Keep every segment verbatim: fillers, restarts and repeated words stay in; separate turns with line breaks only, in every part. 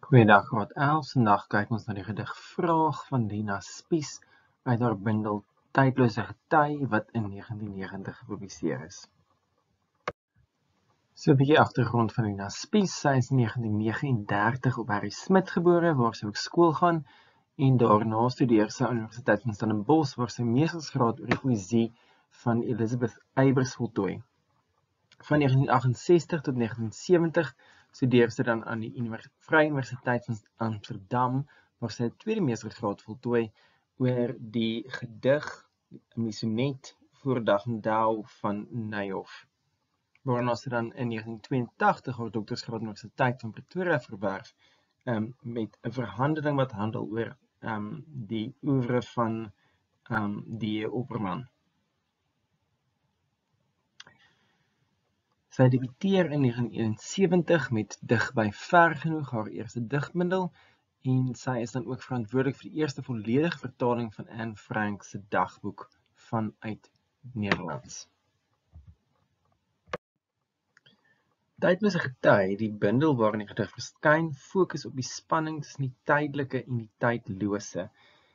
Goeiedag, graad elf. Vandag kyk ons na die gedig Vraag van Lina Spies uit haar bundel Tydlose Gety wat in negentien negentig gepubliseer is. So 'n bietjie agtergrond van Lina Spies. Sy is in negentien negenendertig op Harry Smit gebore, waar sy ook skool gaan en daarna studeer sy aan die Universiteit van Stellenbosch, waar sy meestersgraad oor die poësie van Elizabeth Eybers voltooi. Van negentien achtensestig tot negentien sewentig studeer sy dan aan die Univers Vrye Universiteit van Amsterdam, waar sy 'n tweede meestersgraad voltooi oor die gedig, die sonnet Voor dag en dauw van Nijhoff. Waarna sy dan in negentien tweeëntagtig haar doktorsgraad aan die Universiteit van Pretoria verwerf, um, met 'n verhandeling wat handel oor um, die oeuvre van um, die Opperman. Sy debuteer in negentien eenensewentig met Dig by Ver Genoeg, haar eerste digbundel, en sy is dan ook verantwoordelik vir die eerste volledige vertaling van Anne Frank se dagboek vanuit Nederlands. Tydlose Gety, die bundel waarin die gedig verskyn, fokus op die spanning tussen die tydelike en die tydlose.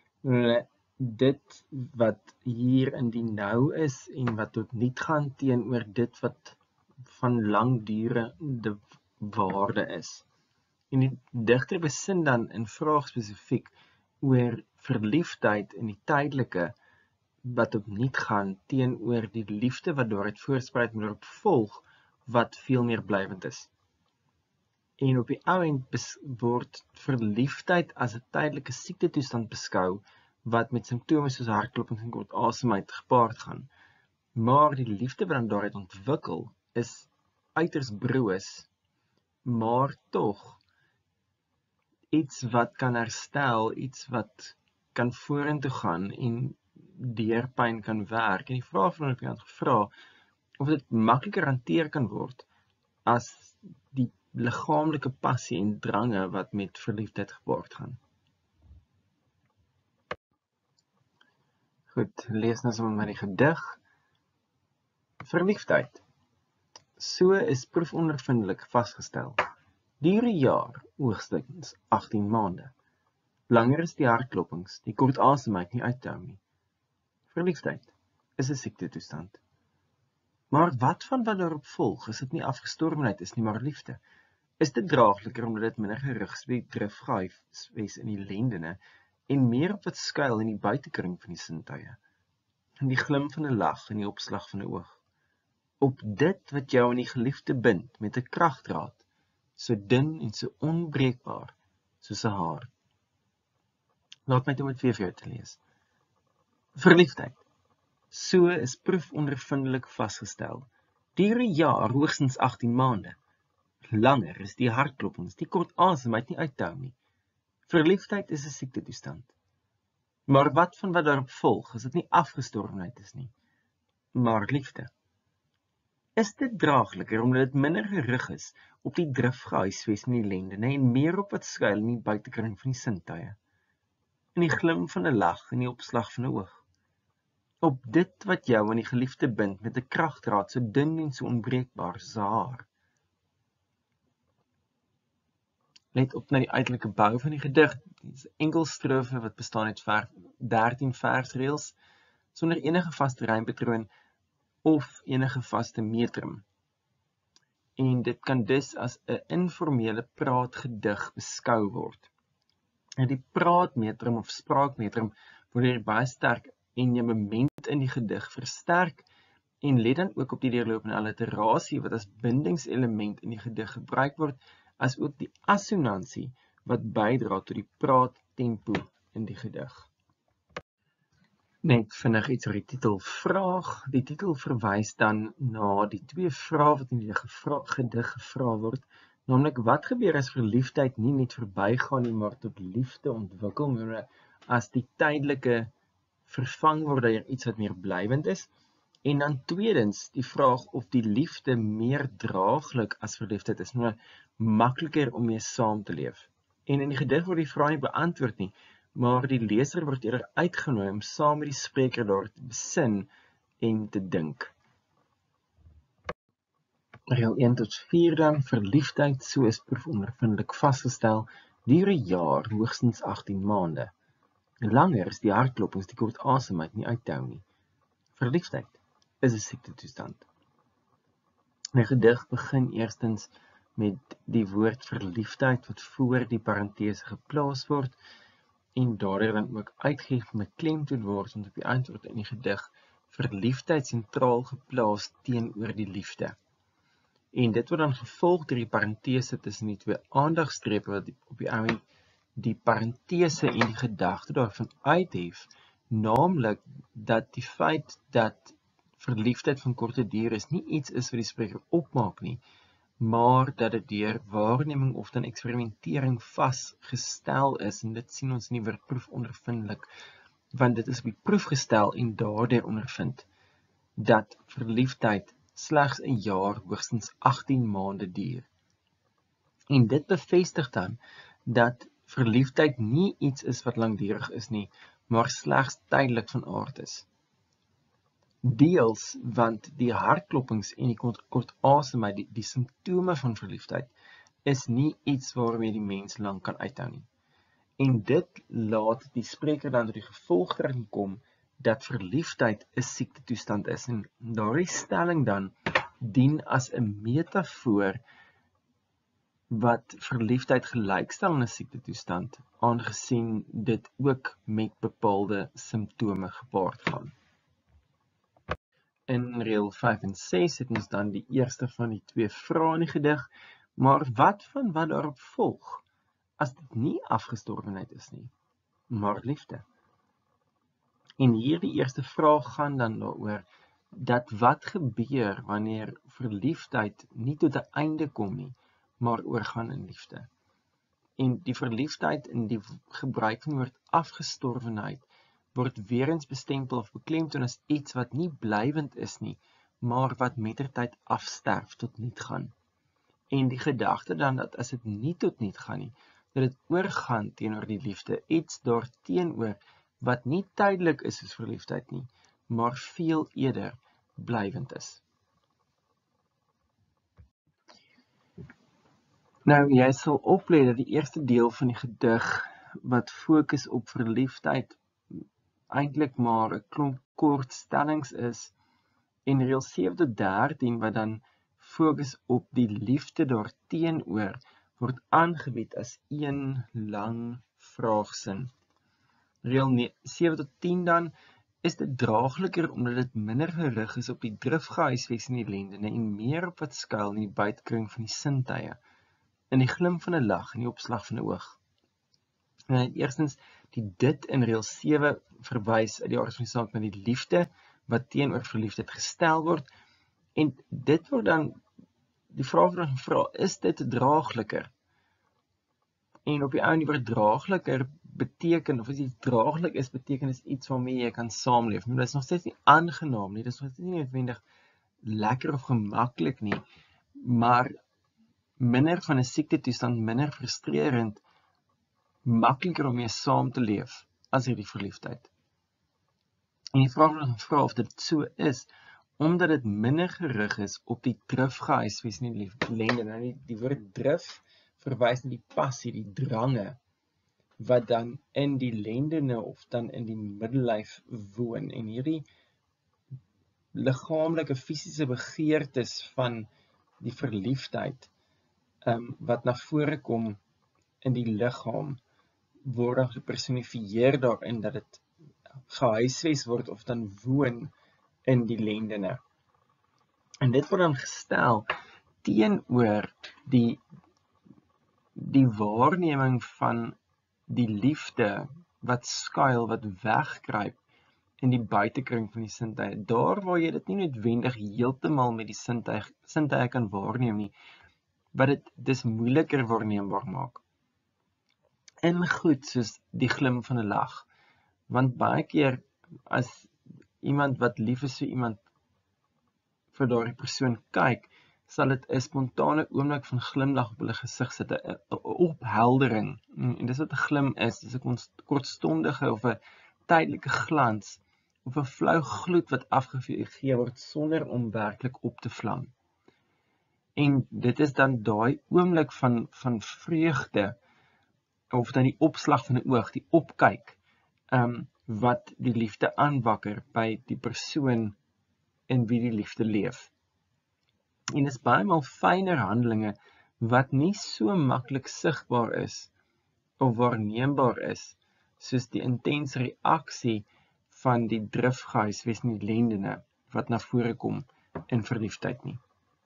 Dit wat hier in die nou is en wat tot niet gaan teenoor dit wat van langdurende waarde is. En die digter besin dan in vraag spesifiek oor verliefdheid in die tydelike wat op niet gaan teenoor die liefde wat daaruit voortspruit maar daarop volg wat veel meer blywend is. En op die ou end word verliefdheid as 'n tydelike siektetoestand beskou wat met simptome soos hartklopings en kort asemheid gepaard gaan. Maar die liefde wat dan daaruit ontwikkel is uiters broos, maar tog iets wat kan herstel, iets wat kan vorentoe gaan en deur pyn kan werk. En die vraag van ons het gevra of dit makliker hanteer kan word as die liggaamlike passie en drange wat met verliefdheid gepaard gaan. Goed, lees nou sommer met die gedig. Verliefdheid. So is proefondervindelik vasgestel. Duur 'n jaar, hoogstens agttien maande. Langer is die hartklopings, die kort asemheid nie uit te hou nie. Verliefdheid is 'n siektetoestand. Maar wat van wat daarop volg, is dit nie afgestorwenheid is nie, maar liefde? Is dit draagliker omdat dit minder gerigsweet drifgaafs in die lendene en meer op wat skuil in die buitekring van die sintuie? In die glim van 'n lag en die opslag van 'n oog. Op dit wat jou aan die geliefde bind met 'n kragdraad, so dun en so onbreekbaar soos 'n haar. Laat my dit met weer vir jou te lees. Verliefdheid. So is proefondervindelik vasgestel. Duur 'n jaar, hoogstens agttien maande. Langer is die hartklopings, die kort asemheid nie uit te hou nie. Verliefdheid is 'n siektetoestand. Maar wat van wat daarop volg, as dit nie afgestorwenheid is nie, maar liefde? Is dit draagliker omdat dit minder gerig is op die drifgehuisves in die lendene en meer op wat skuil in die buitekring van die sintuie? In die glim van 'n lag en die opslag van 'n oog. Op dit wat jou aan die geliefde bind met 'n kragdraad so dun en so onbreekbaar soos 'n haar. Let op na die uiterlike bou van die gedig. Dit is 'n enkel strofe wat bestaan uit dertien versreëls sonder enige vaste rympatroon of enige vaste metrum. En dit kan dus as 'n informele praatgedig beskou word. En die praatmetrum of spraakmetrum word hier baie sterk en jou moment in die gedig versterk en let dan ook op die deurlopende alliterasie wat as bindingselement in die gedig gebruik word, as ook die assonansie wat bydra tot die praattempo in die gedig. Net vinnig iets oor die titel Vraag. Die titel verwys dan na die twee vrae wat in die gedig gevra word, naamlik wat gebeur as verliefdheid nie net verbygaan nie, maar tot liefde ontwikkel, maar as die tydelike vervang word deur iets wat meer blywend is, en dan tweedens die vraag of die liefde meer draaglik as verliefdheid is, maar makliker om mee saam te leef. En in die gedig word die vraag nie beantwoord nie, maar die leser word eerder uitgenooi om saam met die spreker daar te besin en te dink. Reël een tot vier dan, verliefdheid, so is proefondervindelik vasgestel. Duur 'n jaar hoogstens agttien maande. Langer is die hartklopings die kort asemheid nie uithou nie. Verliefdheid is 'n siektetoestand. My gedig begin eerstens met die woord verliefdheid wat voor die parentese geplaas word en daardeur dan ook uitgeef met klemtoon word want op die antwoord in die gedig verliefdheid sentraal geplaas teenoor die liefde. En dit word dan gevolg deur die parentese tussen die twee aandagstrepe wat op die ou die parentese en die gedagte daarvan uithef, naamlik dat die feit dat verliefdheid van korte duur is nie iets is wat die spreker opmaak nie, maar dat dit deur waarneming of dan eksperimentering vasgestel is, en dit sien ons in die woord proef ondervindelik, want dit is op die proef gestel en daardeur ondervind, dat verliefdheid slegs 'n jaar hoogstens agttien maande duur. En dit bevestig dan, dat verliefdheid nie iets is wat langdurig is nie, maar slegs tydelik van aard is. Deels, want die hartklopings en die kort, kort asemheid, die, die simptome van verliefdheid, is nie iets waarmee die mens lang kan uithou nie. En dit laat die spreker dan tot die gevolgtrekking kom, dat verliefdheid 'n siektetoestand is. En daardie stelling dan, dien as 'n metafoor, wat verliefdheid gelykstel aan 'n siektetoestand, aangesien dit ook met bepaalde simptome gepaard gaan. In reël vyf en ses het ons dan die eerste van die twee vrae in die gedig, maar wat van wat daarop volg, as dit nie afgestorwenheid is nie, maar liefde? En hier die eerste vraag gaan dan daaroor, dat wat gebeur wanneer verliefdheid nie tot 'n einde kom nie, maar oorgaan in liefde. En die verliefdheid in die gebruik van die woord afgestorwenheid word weer eens bestempel of beklemtoon as iets wat nie blywend is nie, maar wat mettertyd afsterf tot niet gaan. En die gedagte dan dat as dit nie tot niet gaan nie, dat dit oorgaan teenoor die liefde, iets daarteenoor wat nie tydelik is soos verliefdheid nie, maar veel eerder blywend is. Nou, jy sal oplet dat die eerste deel van die gedig wat fokus op verliefdheid eintlik maar 'n klomp kort stellings is, en reël sewe tot dertien wat dan fokus op die liefde daarteenoor word aangebied as een lang vraagsin. Reël sewe tot tien dan is dit draagliker omdat dit minder gerig is op die drifgehuisves in die lendene en meer op wat skuil in die buitekring van die sintuie, in die glim van 'n lag en die opslag van 'n oog. En eerstens, die dit in reël sewe verwys uit die aard van die saak na die liefde wat teenoor verliefdheid gestel word, en dit word dan die vraag word gevra, is dit draagliker? En op die ou die woord draagliker beteken, of as iets draaglik is, beteken is iets waarmee jy kan saamleef. Maar dit is nog steeds nie aangenaam nie, dit is nog steeds nie noodwendig lekker of gemaklik nie, maar minder van 'n siektetoestand, minder frustrerend, makliker om mee saam te leef as hierdie verliefdheid. En die vraag word gevra of dit so is, omdat dit minder gerig is op die drifgehuisves in die lende. Nou die, die woord drif verwys na die passie, die drange, wat dan in die lendene of dan in die middellyf woon. En hierdie liggaamlike fisiese begeertes van die verliefdheid, um, wat na vore kom in die liggaam, word dan gepersonifieer daarin dat dit gehuisves word of dan woon in die lendene. En dit word dan gestel teenoor die, die waarneming van die liefde wat skuil, wat wegkruip in die buitekring van die sintuie. Daar waar jy dit nie noodwendig heeltemal met die sintuie, sintuie kan waarneem nie, wat dit dis moeiliker waarneembaar maak. In goed soos die glim van 'n lag. Want baie keer as iemand wat lief is vir iemand vir daardie persoon kyk, sal dit 'n spontane oomblik van glimlag op hulle gesig sit, 'n opheldering. En dis wat 'n glim is, dis 'n kortstondige of 'n tydelike glans of 'n flou gloed wat afgegee word sonder om werklik op te vlam. En dit is dan daai oomblik van van vreugde of dan die opslag van 'n oog, die opkyk, um, wat die liefde aanwakker by die persoon in wie die liefde leef. En is baie maal fyner handelinge wat nie so maklik sigbaar is of waarneembaar is, soos die intense reaksie van die drifgehuisves en die lendene wat na vore kom in verliefdheid nie.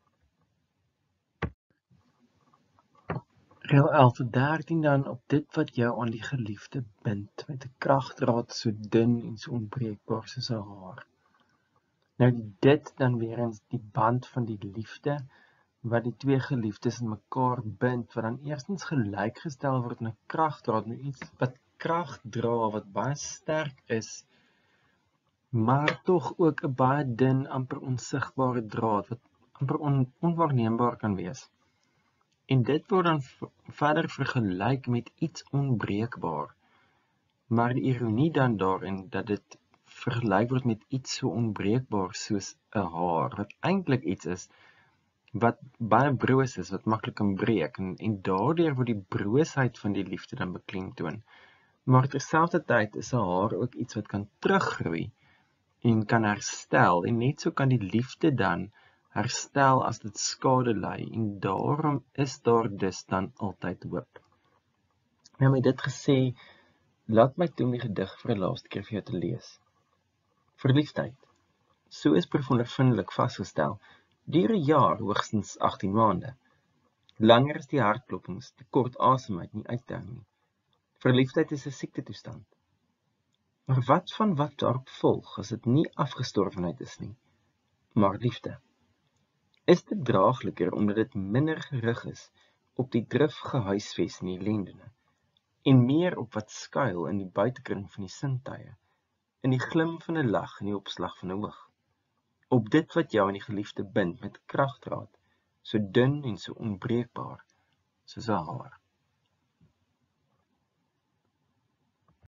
Reël elf tot dertien dan op dit wat jou aan die geliefde bind, met 'n kragdraad so dun en so onbreekbaar soos 'n haar. Nou die dit dan weer eens die band van die liefde, wat die twee geliefdes in mekaar bind, wat dan eerstens gelykgestel word met 'n kragdraad, nou iets wat krag dra, wat baie sterk is, maar tog ook 'n baie dun, amper onsigbare draad, wat amper on, onwaarneembaar kan wees. En dit word dan verder vergelyk met iets onbreekbaar. Maar die ironie dan daarin, dat dit vergelyk word met iets so onbreekbaar soos 'n haar, wat eintlik iets is, wat baie broos is, wat maklik kan breek, en, en daardeur word die broosheid van die liefde dan beklemtoon. Maar terselfdertyd is 'n haar ook iets wat kan teruggroei, en kan herstel, en net so kan die liefde dan herstel as dit skade ly, en daarom is daar dus dan altyd hoop. Nou met dit gesê, laat my toe om die gedig vir 'n laaste keer vir jou te lees. Verliefdheid. So is proefondervindelik vasgestel, duur 'n jaar hoogstens agttien maande. Langer is die hartklopings, die kort asemheid nie uitdou nie. Verliefdheid is 'n siektetoestand. Maar wat van wat daarop volg, as dit nie afgestorwenheid is nie, maar liefde? Is dit draagliker omdat dit minder gerig is op die drifgehuisves en die lendene, en meer op wat skuil in die buitekring van die sintuie, in die glim van 'n lag en die opslag van 'n oog, op dit wat jou en die geliefde bind met kragdraad, so dun en so onbreekbaar soos 'n haar.